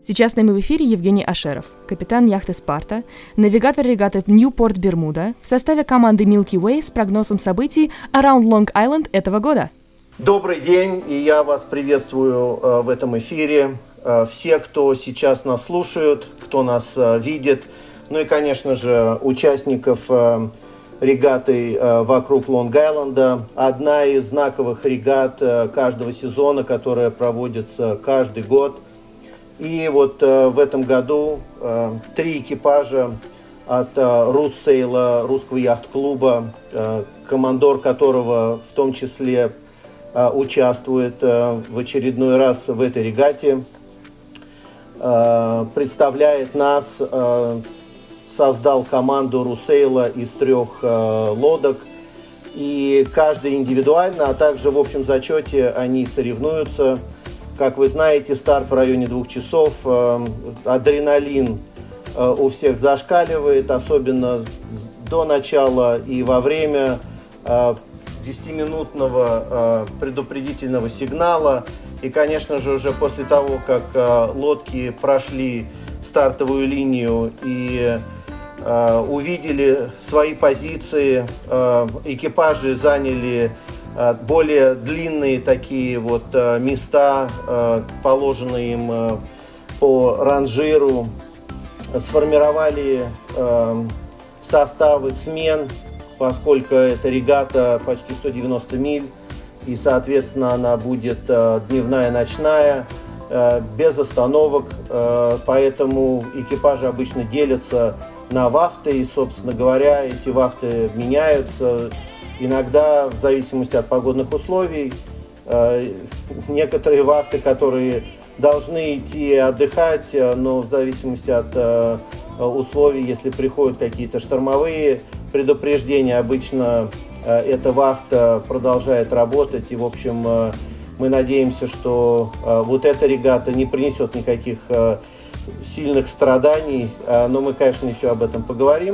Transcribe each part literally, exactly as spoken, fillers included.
Сейчас с нами в эфире Евгений Ашеров, капитан яхты «Спарта», навигатор регаты Ньюпорт Бермуда в составе команды Milky Way с прогнозом событий Around Long Island этого года. Добрый день, и я вас приветствую э, в этом эфире. Э, все, кто сейчас нас слушают, кто нас э, видит, ну и, конечно же, участников э, регаты э, вокруг Лонг-Айленда. Одна из знаковых регат э, каждого сезона, которая проводится каждый год. И вот э, в этом году э, три экипажа от э, Руссейла, русского яхт-клуба, э, командор которого в том числе э, участвует э, в очередной раз в этой регате, э, представляет нас, э, создал команду Руссейла из трех э, лодок. И каждый индивидуально, а также в общем зачете они соревнуются. Как вы знаете, старт в районе двух часов, э, адреналин э, у всех зашкаливает, особенно до начала и во время э, десятиминутного э, предупредительного сигнала. И, конечно же, уже после того, как э, лодки прошли стартовую линию и э, увидели свои позиции, э, экипажи заняли более длинные такие вот места, положенные им по ранжиру, сформировали составы смен, поскольку эта регата почти сто девяносто миль, и, соответственно, она будет дневная, ночная, без остановок, поэтому экипажи обычно делятся на вахты, и, собственно говоря, эти вахты меняются. Иногда, в зависимости от погодных условий, э, некоторые вахты, которые должны идти отдыхать, но в зависимости от э, условий, если приходят какие-то штормовые предупреждения, обычно э, эта вахта продолжает работать. И, в общем, э, мы надеемся, что э, вот эта регата не принесет никаких э, сильных страданий, э, но мы, конечно, еще об этом поговорим,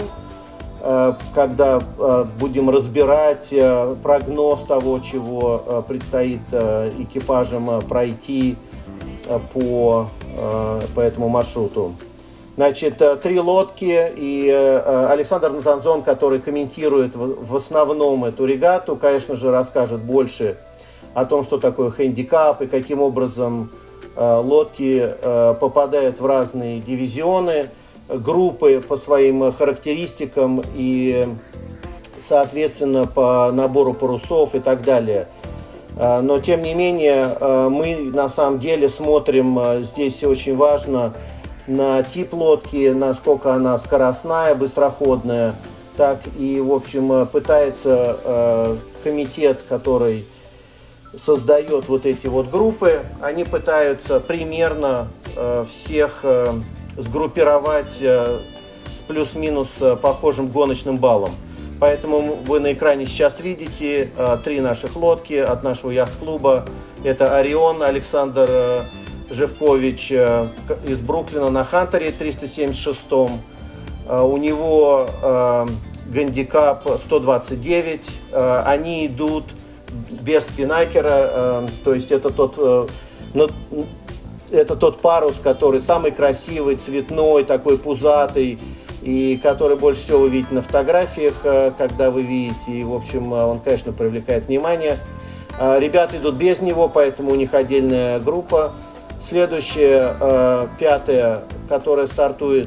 когда будем разбирать прогноз того, чего предстоит экипажам пройти по, по этому маршруту. Значит, три лодки, и Александр Натанзон, который комментирует в основном эту регату, конечно же, расскажет больше о том, что такое хэндикап и каким образом лодки попадают в разные дивизионы, группы по своим характеристикам и, соответственно, по набору парусов и так далее. Но, тем не менее, мы на самом деле смотрим, здесь очень важно, на тип лодки, насколько она скоростная, быстроходная, так и, в общем, пытается комитет, который создает вот эти вот группы, они пытаются примерно всех сгруппировать э, с плюс-минус э, похожим гоночным баллом. Поэтому вы на экране сейчас видите э, три наших лодки от нашего яхт-клуба. Это «Орион» Александр э, Живкович э, из Бруклина на «Хантере» триста семьдесят шестом. Э, у него э, гандикап сто двадцать девять. Э, они идут без спинакера, э, то есть это тот... Э, но, Это тот парус, который самый красивый, цветной, такой пузатый, и который больше всего вы видите на фотографиях, когда вы видите. И, в общем, он, конечно, привлекает внимание. Ребята идут без него, поэтому у них отдельная группа. Следующая, пятая, которая стартует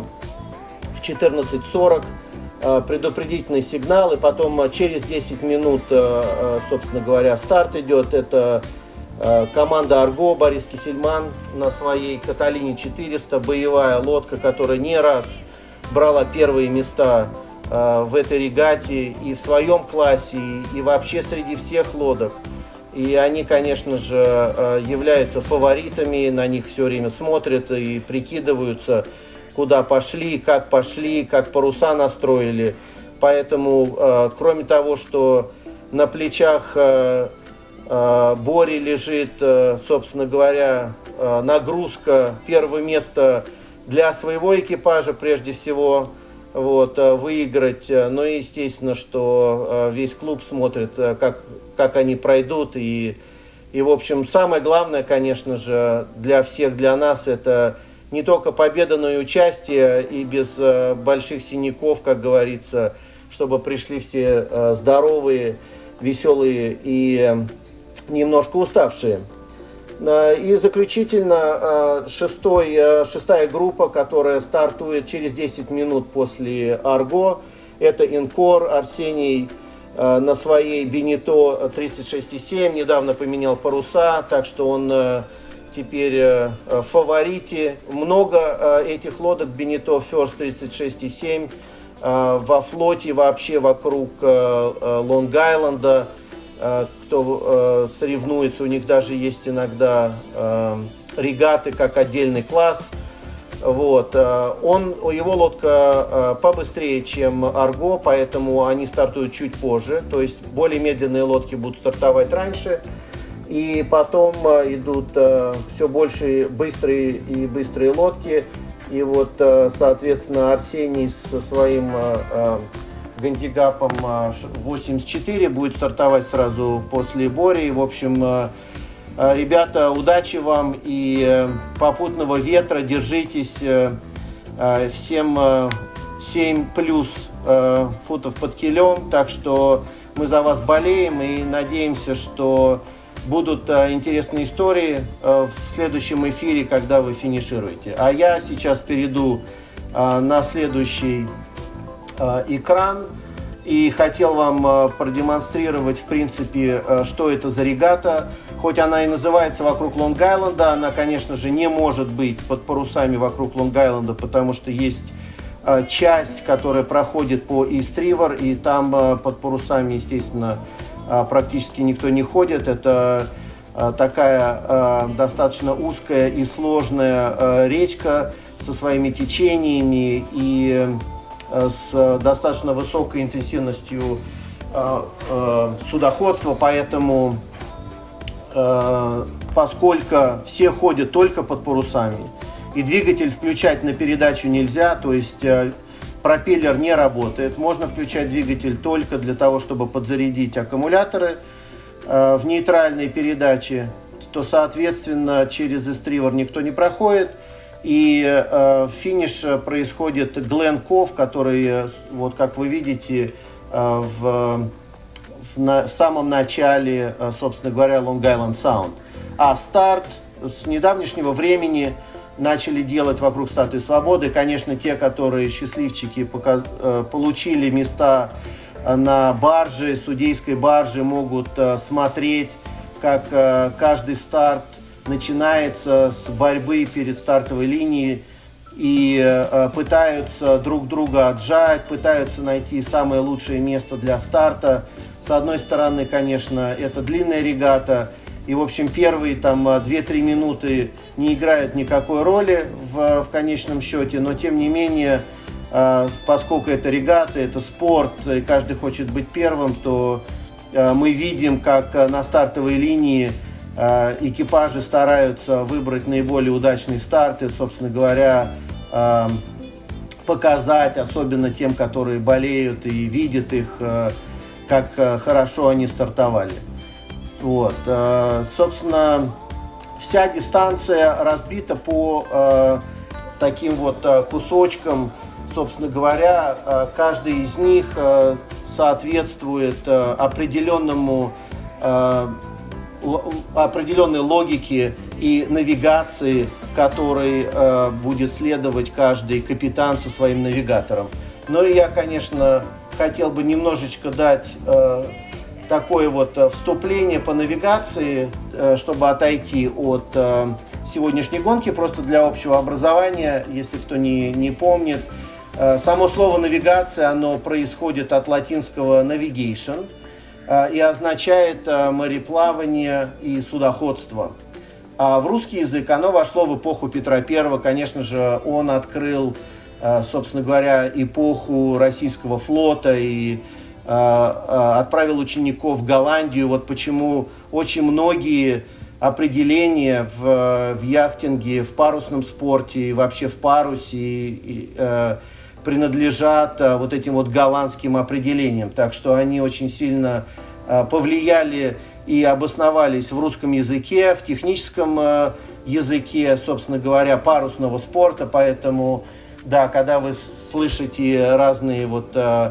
в четырнадцать сорок, предупредительный сигнал, и потом через десять минут, собственно говоря, старт идет. Это команда «Арго», Борис Кисельман на своей «Каталине четыреста», боевая лодка, которая не раз брала первые места э, в этой регате и в своем классе, и, и вообще среди всех лодок. И они, конечно же, э, являются фаворитами, на них все время смотрят и прикидываются, куда пошли, как пошли, как паруса настроили. Поэтому, э, кроме того, что на плечах э, Бори лежит, собственно говоря, нагрузка, первое место для своего экипажа прежде всего, вот, выиграть. Ну и естественно, что весь клуб смотрит, как, как они пройдут. И, и, в общем, самое главное, конечно же, для всех, для нас, это не только победа, но и участие, и без э, больших синяков, как говорится, чтобы пришли все э, здоровые, веселые и э, немножко уставшие. Э, и заключительно э, шестой, э, шестая группа, которая стартует через десять минут после Арго, это Инкор. Арсений э, на своей Бенито тридцать шесть и семь недавно поменял паруса, так что он э, теперь э, в фаворите. Много э, этих лодок Бенито First тридцать шесть и семь э, во флоте вообще вокруг э, Лонг-Айленда. Э, кто э, соревнуется, у них даже есть иногда э, регаты как отдельный класс. Вот. Он, его лодка побыстрее, чем Арго, поэтому они стартуют чуть позже. То есть более медленные лодки будут стартовать раньше. И потом идут все больше быстрые и быстрые лодки. И вот, соответственно, Арсений со своим гандикапом восемьдесят четыре будет стартовать сразу после Бори. В общем, ребята, удачи вам и попутного ветра, держитесь. Всем семь плюс футов под килем, так что мы за вас болеем и надеемся, что будут интересные истории в следующем эфире, когда вы финишируете. А я сейчас перейду на следующий экран и хотел вам продемонстрировать, в принципе, что это за регата. Хоть она и называется вокруг Лонг-Айленда, она, конечно же, не может быть под парусами вокруг Лонг-Айленда, потому что есть э, часть, которая проходит по East River, и там э, под парусами, естественно, э, практически никто не ходит. Это э, такая э, достаточно узкая и сложная э, речка со своими течениями и э, с достаточно высокой интенсивностью э, э, судоходства, поэтому поскольку все ходят только под парусами, и двигатель включать на передачу нельзя, то есть пропеллер не работает, можно включать двигатель только для того, чтобы подзарядить аккумуляторы в нейтральной передаче, то, соответственно, через East River никто не проходит, и финиш происходит Глен Ков, который, вот как вы видите, в в самом начале, собственно говоря, Лонг-Айленд Саунд. А старт с недавнешнего времени начали делать вокруг Статуи Свободы. Конечно, те, которые счастливчики показ... получили места на барже, судейской барже, могут смотреть, как каждый старт начинается с борьбы перед стартовой линией и пытаются друг друга отжать, пытаются найти самое лучшее место для старта. С одной стороны, конечно, это длинная регата, и, в общем, первые там две-три минуты не играют никакой роли в, в конечном счете, но, тем не менее, поскольку это регата, это спорт, и каждый хочет быть первым, то мы видим, как на стартовой линии экипажи стараются выбрать наиболее удачные старты, собственно говоря, показать, особенно тем, которые болеют и видят их, как хорошо они стартовали. Вот. Собственно, вся дистанция разбита по таким вот кусочкам. Собственно говоря, каждый из них соответствует определенному, определенной логике и навигации, которой будет следовать каждый капитан со своим навигатором. Ну и я, конечно, хотел бы немножечко дать э, такое вот вступление по навигации, э, чтобы отойти от э, сегодняшней гонки, просто для общего образования, если кто не, не помнит. Э, само слово навигация, оно происходит от латинского navigation э, и означает э, мореплавание и судоходство. А в русский язык оно вошло в эпоху Петра Первого. Конечно же, он открыл, собственно говоря, эпоху российского флота и отправил учеников в Голландию. Вот почему очень многие определения в, в яхтинге, в парусном спорте и вообще в парусе и, и, принадлежат вот этим вот голландским определениям. Так что они очень сильно повлияли и обосновались в русском языке, в техническом языке, собственно говоря, парусного спорта. Поэтому, да, когда вы слышите разные вот э,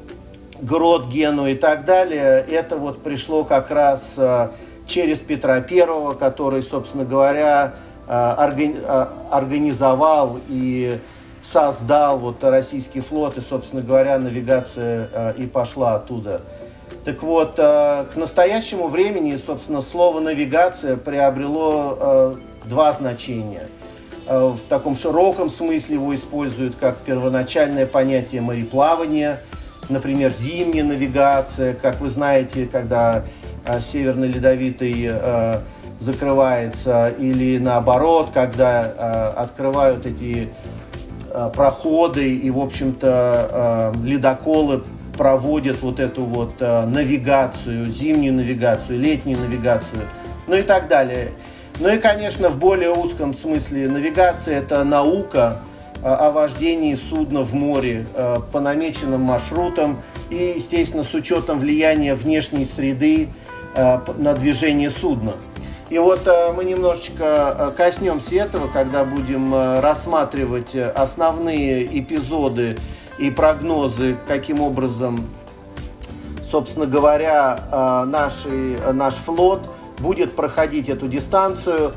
Грот, Гену и так далее, это вот пришло как раз э, через Петра Первого, который, собственно говоря, э, органи э, организовал и создал вот российский флот, и, собственно говоря, навигация э, и пошла оттуда. Так вот, э, к настоящему времени, собственно, слово «навигация» приобрело э, два значения. Э, в таком широком смысле его используют как первоначальное понятие мореплавания, например, зимняя навигация, как вы знаете, когда э, Северный Ледовитый э, закрывается, или наоборот, когда э, открывают эти э, проходы, и, в общем-то, э, ледоколы проводят вот эту вот э, навигацию, зимнюю навигацию, летнюю навигацию, ну и так далее. Ну и, конечно, в более узком смысле навигация – это наука э, о вождении судна в море э, по намеченным маршрутам и, естественно, с учетом влияния внешней среды э, на движение судна. И вот э, мы немножечко э, коснемся этого, когда будем э, рассматривать основные эпизоды и прогнозы, каким образом, собственно говоря, наш, наш флот будет проходить эту дистанцию.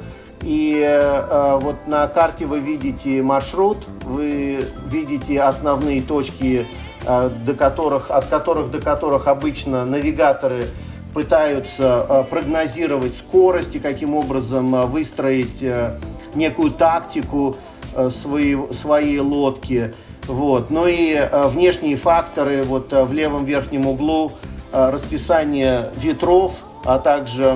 И вот на карте вы видите маршрут, вы видите основные точки, до которых, от которых до которых обычно навигаторы пытаются прогнозировать скорость и каким образом выстроить некую тактику своей, своей лодки. Вот. Ну и э, внешние факторы, вот э, в левом верхнем углу э, расписание ветров, а также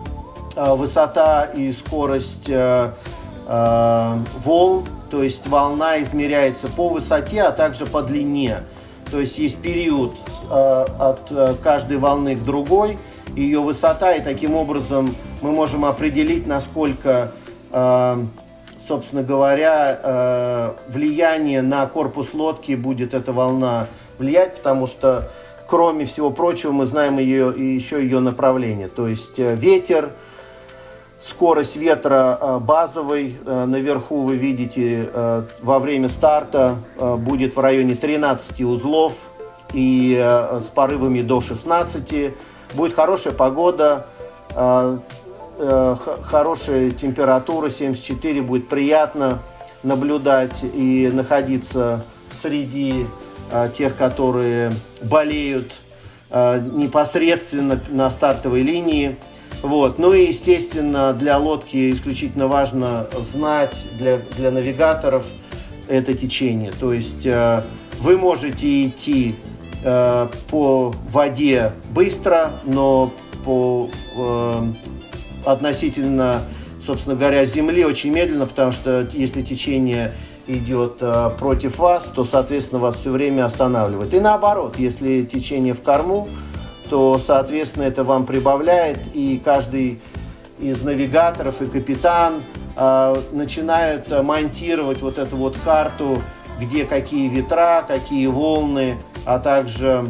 э, высота и скорость э, э, волн, то есть волна измеряется по высоте, а также по длине. То есть есть период э, от э, каждой волны к другой, ее высота, и таким образом мы можем определить, насколько э, собственно говоря, влияние на корпус лодки будет эта волна влиять, потому что, кроме всего прочего, мы знаем ее, и еще ее направление. То есть ветер, скорость ветра базовой, наверху вы видите, во время старта будет в районе тринадцати узлов и с порывами до шестнадцати. Будет хорошая погода, хорошая температура, семьдесят четыре, будет приятно наблюдать и находиться среди а, тех, которые болеют а, непосредственно на стартовой линии. Вот. Ну и, естественно, для лодки исключительно важно знать, для, для навигаторов, это течение. То есть а, вы можете идти а, по воде быстро, но по а, относительно, собственно говоря, земли очень медленно, потому что если течение идет э, против вас, то, соответственно, вас все время останавливает. И наоборот, если течение в корму, то, соответственно, это вам прибавляет, и каждый из навигаторов и капитан э, начинают монтировать вот эту вот карту, где какие ветра, какие волны, а также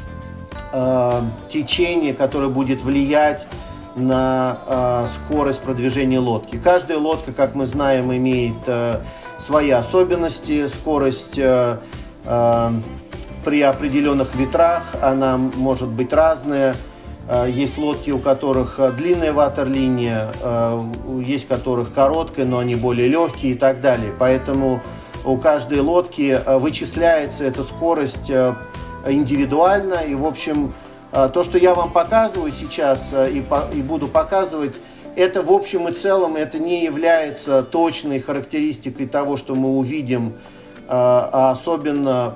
э, течение, которое будет влиять на э, скорость продвижения лодки. Каждая лодка, как мы знаем, имеет э, свои особенности. Скорость э, э, при определенных ветрах, она может быть разная. Э, есть лодки, у которых длинная ватерлиния, э, есть у которых короткая, но они более легкие и так далее. Поэтому у каждой лодки вычисляется эта скорость э, индивидуально. И, в общем, то, что я вам показываю сейчас и, по, и буду показывать, это в общем и целом это не является точной характеристикой того, что мы увидим, а особенно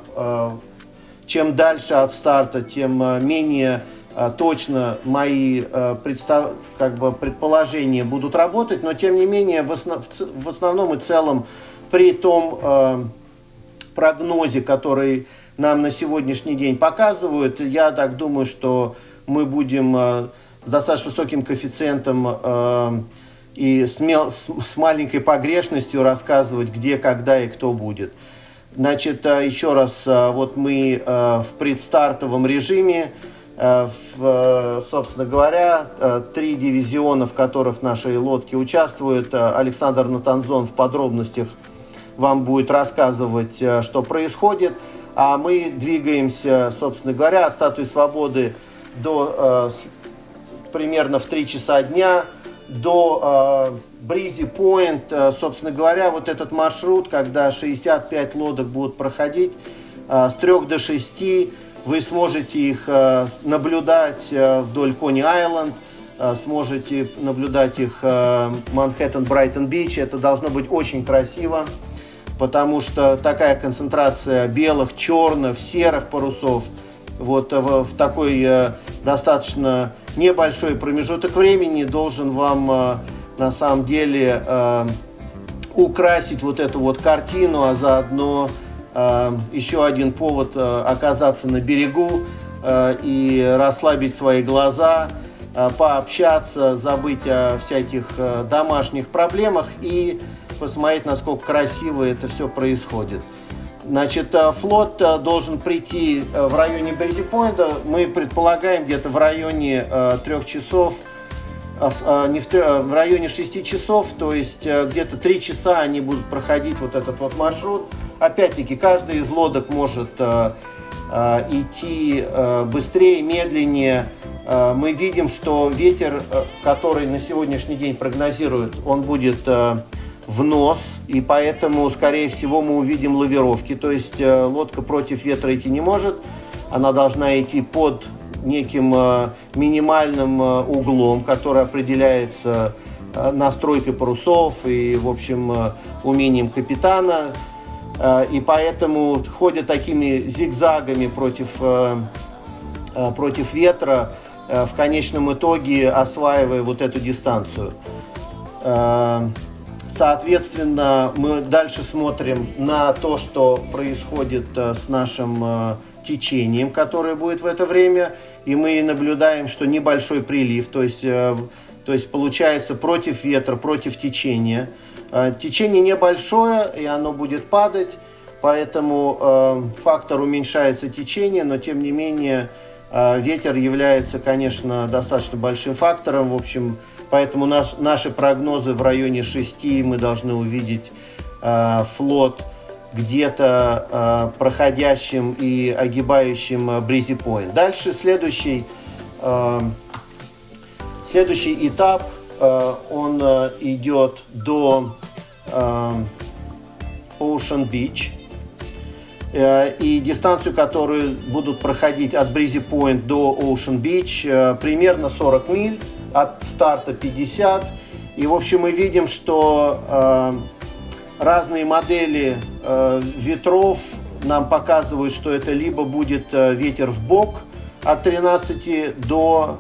чем дальше от старта, тем менее точно мои представ, как бы, предположения будут работать, но тем не менее в, основ, в основном и целом при том прогнозе, который нам на сегодняшний день показывают, я так думаю, что мы будем э, с достаточно высоким коэффициентом э, и с, мел, с, с маленькой погрешностью рассказывать, где, когда и кто будет. Значит, э, еще раз, э, вот мы э, в предстартовом режиме, В, собственно говоря, три дивизиона, в которых наши лодки участвуют. Александр Натанзон в подробностях вам будет рассказывать, что происходит. А мы двигаемся, собственно говоря, от Статуи Свободы до примерно в три часа дня до Бризи Пойнт. Собственно говоря, вот этот маршрут, когда шестьдесят пять лодок будут проходить с трёх до шести, вы сможете их наблюдать вдоль Кони-Айленд, сможете наблюдать их Манхэттен, Брайтон-Бич. Это должно быть очень красиво, потому что такая концентрация белых, черных, серых парусов вот в, в такой достаточно небольшой промежуток времени должен вам на самом деле украсить вот эту вот картину, а заодно еще один повод оказаться на берегу и расслабить свои глаза, пообщаться, забыть о всяких домашних проблемах и посмотреть, насколько красиво это все происходит. Значит, флот должен прийти в районе Бризи-Пойнта. Мы предполагаем где-то в районе трех часов, не в, в районе шести часов, то есть где-то три часа они будут проходить вот этот вот маршрут. Опять-таки, каждая из лодок может э, э, идти э, быстрее, медленнее. Э, мы видим, что ветер, э, который на сегодняшний день прогнозируют, он будет э, в нос, и поэтому, скорее всего, мы увидим лавировки. То есть э, лодка против ветра идти не может, она должна идти под неким э, минимальным э, углом, который определяется э, настройкой парусов и, в общем, э, умением капитана. И поэтому ходят такими зигзагами против, против ветра, в конечном итоге осваивая вот эту дистанцию. Соответственно, мы дальше смотрим на то, что происходит с нашим течением, которое будет в это время, и мы наблюдаем, что небольшой прилив, то есть, то есть получается против ветра, против течения. Течение небольшое, и оно будет падать, поэтому э, фактор уменьшается течение, но тем не менее э, ветер является, конечно, достаточно большим фактором. В общем, поэтому наш, наши прогнозы в районе шести мы должны увидеть э, флот где-то э, проходящим и огибающим э, Бризи Пойнт. Дальше следующий, э, следующий этап. Он идет до Ocean Beach, и дистанцию, которую будут проходить от Бризи Пойнт до Ocean Beach, примерно сорок миль, от старта пятьдесят. И, в общем, мы видим, что разные модели ветров нам показывают, что это либо будет ветер в бок от тринадцати до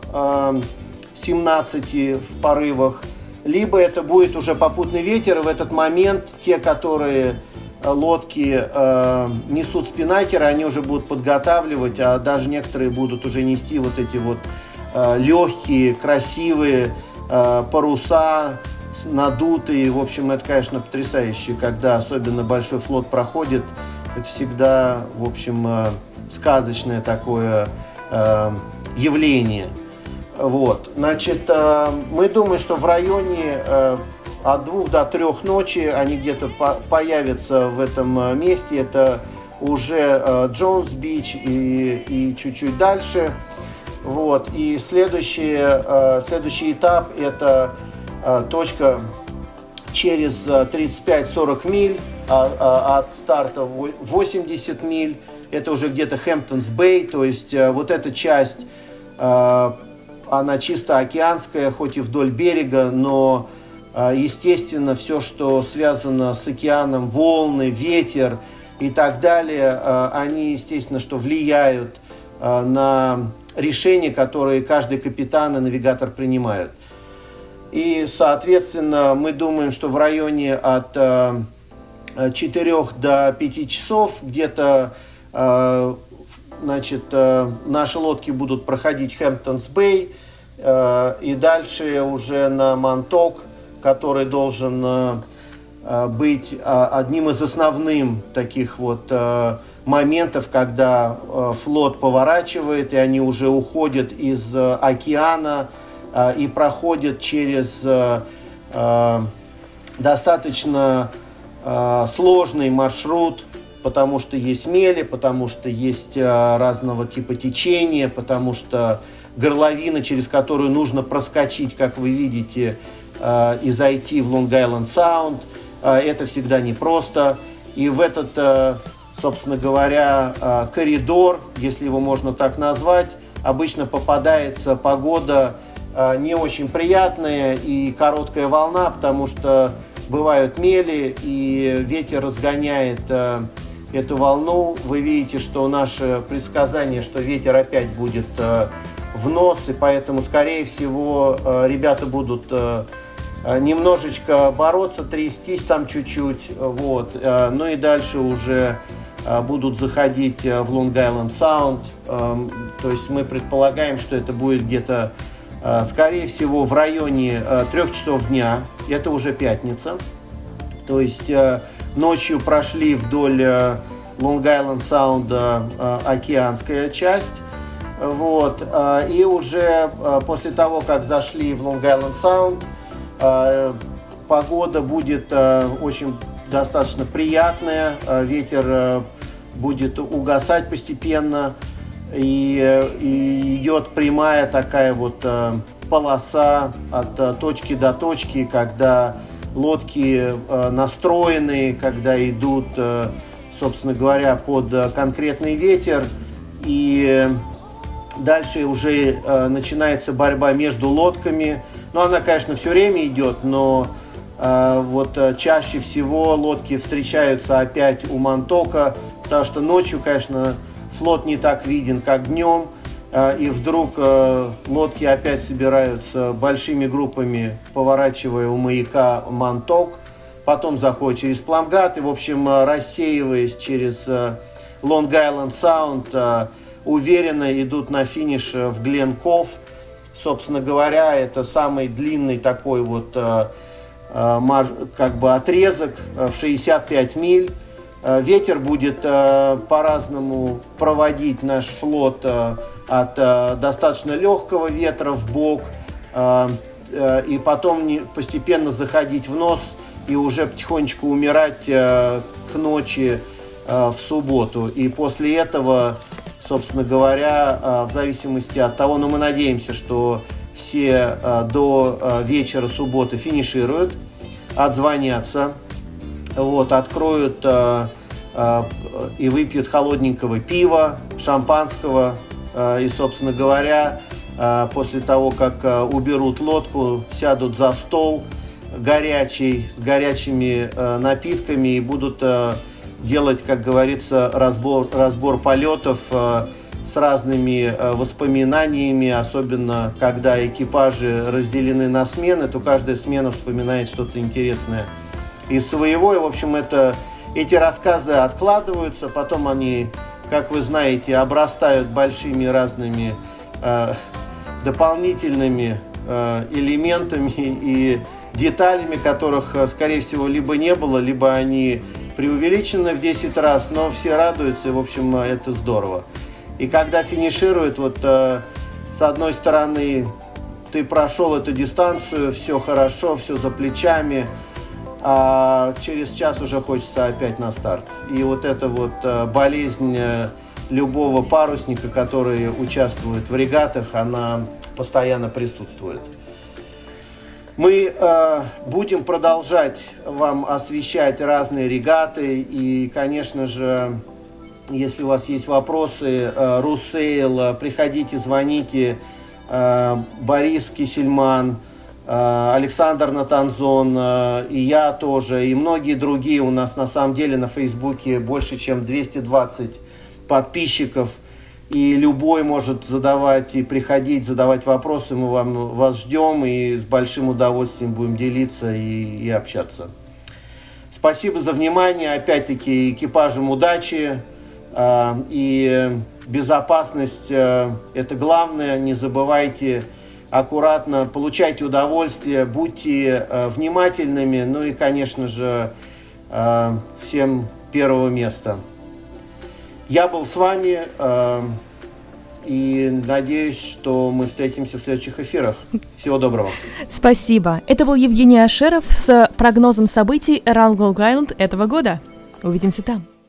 семнадцати в порывах, либо это будет уже попутный ветер, и в этот момент те, которые лодки э, несут спиннакеры, они уже будут подготавливать, а даже некоторые будут уже нести вот эти вот э, легкие, красивые э, паруса, надутые. В общем, это, конечно, потрясающе, когда особенно большой флот проходит. Это всегда, в общем, э, сказочное такое э, явление. Вот, значит, мы думаем, что в районе от двух до трех ночи они где-то появятся в этом месте. Это уже Джонс-Бич и, и чуть-чуть дальше. Вот, и следующий, следующий этап – это точка через тридцать пять - сорок миль, от старта восемьдесят миль. Это уже где-то Хэмптонс-Бэй, то есть вот эта часть, она чисто океанская, хоть и вдоль берега, но, естественно, все, что связано с океаном, волны, ветер и так далее, они, естественно, что влияют на решения, которые каждый капитан и навигатор принимают. И, соответственно, мы думаем, что в районе от четырёх до пяти часов где-то, значит, наши лодки будут проходить Хэмптонс-Бэй и дальше уже на Монток, который должен быть одним из основных таких вот моментов, когда э, флот поворачивает, и они уже уходят из э, океана э, и проходят через э, э, достаточно э, сложный маршрут, потому что есть мели, потому что есть э, разного типа течения, потому что горловина, через которую нужно проскочить, как вы видите, э, и зайти в Лонг-Айленд Саунд. Э, это всегда непросто. И в этот, э, собственно говоря, э, коридор, если его можно так назвать, обычно попадается погода э, не очень приятная и короткая волна, потому что бывают мели, и ветер разгоняет э, эту волну. Вы видите, что наше предсказание, что ветер опять будет э, в нос, и поэтому, скорее всего, э, ребята будут э, немножечко бороться, трястись там чуть-чуть, вот, э, ну и дальше уже э, будут заходить в Лонг-Айленд Саунд, э, то есть мы предполагаем, что это будет где-то, э, скорее всего, в районе э, трех часов дня, это уже пятница, то есть э, ночью прошли вдоль э, Лонг-Айленд Саунда э, океанская часть. Вот, и уже после того, как зашли в Лонг-Айленд Саунд, погода будет очень достаточно приятная, ветер будет угасать постепенно, и, и идет прямая такая вот полоса от точки до точки, когда лодки настроены, когда идут, собственно говоря, под конкретный ветер, и дальше уже э, начинается борьба между лодками. Ну, она, конечно, все время идет, но э, вот э, чаще всего лодки встречаются опять у Монтока, потому что ночью, конечно, флот не так виден, как днем. Э, и вдруг э, лодки опять собираются большими группами, поворачивая у маяка Монток. Потом заходят через Пламгат и, в общем, рассеиваясь через э, Лонг-Айленд Саунд, э, уверенно идут на финиш в Гленков. Собственно говоря, это самый длинный такой вот э, э, как бы отрезок в шестьдесят пять миль. Э, ветер будет э, по-разному проводить наш флот э, от э, достаточно легкого ветра в бок э, э, и потом не, постепенно заходить в нос и уже потихонечку умирать э, к ночи э, в субботу. И после этого, собственно говоря, в зависимости от того, но мы надеемся, что все до вечера субботы финишируют, отзвонятся, вот, откроют и выпьют холодненького пива, шампанского, и, собственно говоря, после того, как уберут лодку, сядут за стол горячий, с горячими напитками и будут делать, как говорится, разбор, разбор полетов э, с разными э, воспоминаниями, особенно когда экипажи разделены на смены, то каждая смена вспоминает что-то интересное из своего. И, в общем, это, эти рассказы откладываются, потом они, как вы знаете, обрастают большими разными э, дополнительными э, элементами и деталями, которых, скорее всего, либо не было, либо они преувеличено в десять раз, но все радуются, и, в общем, это здорово. И когда финишируют, вот э, с одной стороны, ты прошел эту дистанцию, все хорошо, все за плечами, а через час уже хочется опять на старт. И вот эта вот э, болезнь э, любого парусника, который участвует в регатах, она постоянно присутствует. Мы э, будем продолжать вам освещать разные регаты, и, конечно же, если у вас есть вопросы, э, Русейл, э, приходите, звоните, э, Борис Кисельман, э, Александр Натанзон, э, и я тоже, и многие другие. У нас на самом деле на Фейсбуке больше, чем двести двадцать подписчиков. И любой может задавать и приходить, задавать вопросы. Мы вам, вас ждем и с большим удовольствием будем делиться и, и общаться. Спасибо за внимание. Опять-таки экипажам удачи. Э, и безопасность э, это главное. Не забывайте аккуратно, получайте удовольствие, будьте э, внимательными. Ну и, конечно же, э, всем первого места. Я был с вами, э, и надеюсь, что мы встретимся в следующих эфирах. Всего доброго. Спасибо. Это был Евгений Ашеров с прогнозом событий Around Long Island этого года. Увидимся там.